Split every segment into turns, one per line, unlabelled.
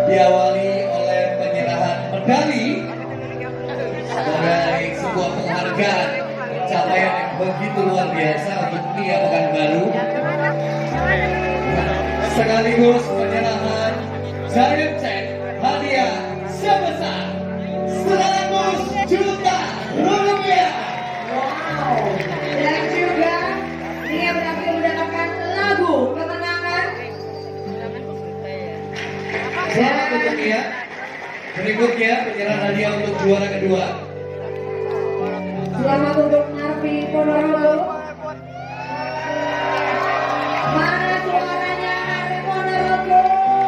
diawali oleh penyerahan medali sebagai sebuah penghargaan pencapaian yang begitu luar biasa untuk Nia Pekanbaru, sekaligus penyerahan giant check hadiah sebesar 100 juta rupiah.
Wow. Dan juga Nia berhasil mendapatkan lagu kemenangan.
Selamat untuk Nia. Berikutnya penyerahan hadiah untuk juara kedua.
Selamat untuk Marvi Ponorogo. Mana suaranya Marvi Ponorogo?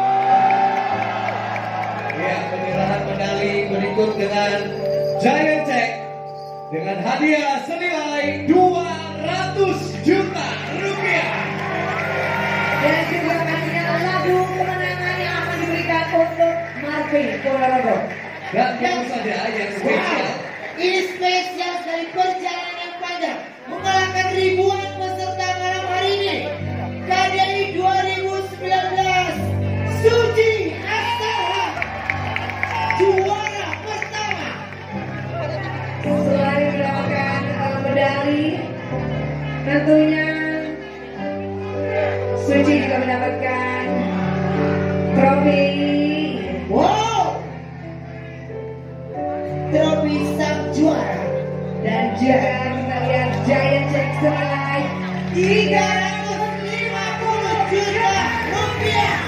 Ya, penyerahan medali berikut dengan giant check dengan hadiah senilai 200 juta rupiah.
Dan juga pastinya lagu kemenangan yang akan diberikan untuk Marvi Ponorogo.
Dan tentu saja yang spesial.
Ini spesial dari perjalanan yang panjang, mengalahkan ribuan peserta malam hari ini. KDI 2019, Suci Astara, juara pertama.
Selain mendapatkan medali, tentunya Suci juga mendapatkan trofi.
Wow, trofi sang juara.
Dan juga kita lihat giant check senilai
350 juta rupiah.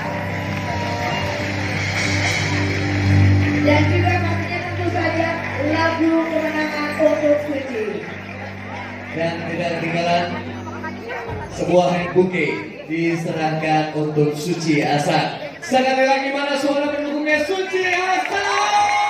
dan juga pastinya tentu saja lagu kemenangan untuk Suci.
Dan tidak ketinggalan sebuah hand bouquet diserahkan untuk Suci Hasan. Sekali lagi mana suara pendukungnya Suci Hasan?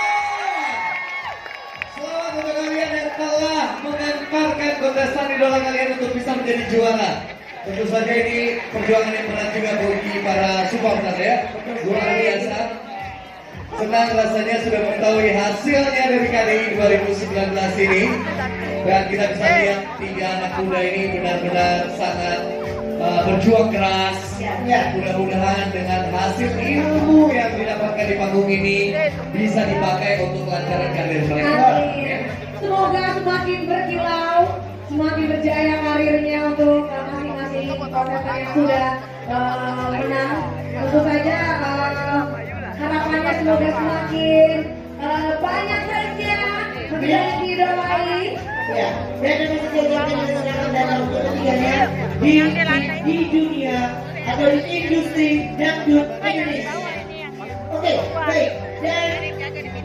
Selamat untuk kalian yang telah mengantarkan kontestan idola kalian untuk bisa menjadi juara. Tentu saja ini perjuangan yang berat juga bagi para supporter ya. Luar biasa. Senang rasanya sudah mengetahui hasilnya dari KDI 2019 ini. Dan kita bisa lihat tiga anak muda ini benar-benar sangat berjuang keras. Ya, mudah-mudahan dengan hasil ilmu yang didapatkan di panggung ini bisa dipakai untuk kelancaran karir mereka. Ya.
Semoga semakin berkilau, semakin berjaya karirnya untuk masing-masing kontestan yang sudah menang. Tentu saja harapannya semoga semakin banyak saja menjadi idolai.
Ya, dan untuk ketiganya di dunia atau di industri dangdut Indonesia. Oke, baik. Dan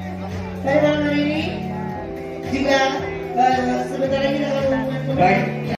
pada malam hari ini juga sebentar lagi kita akan mengumumkan
Baik.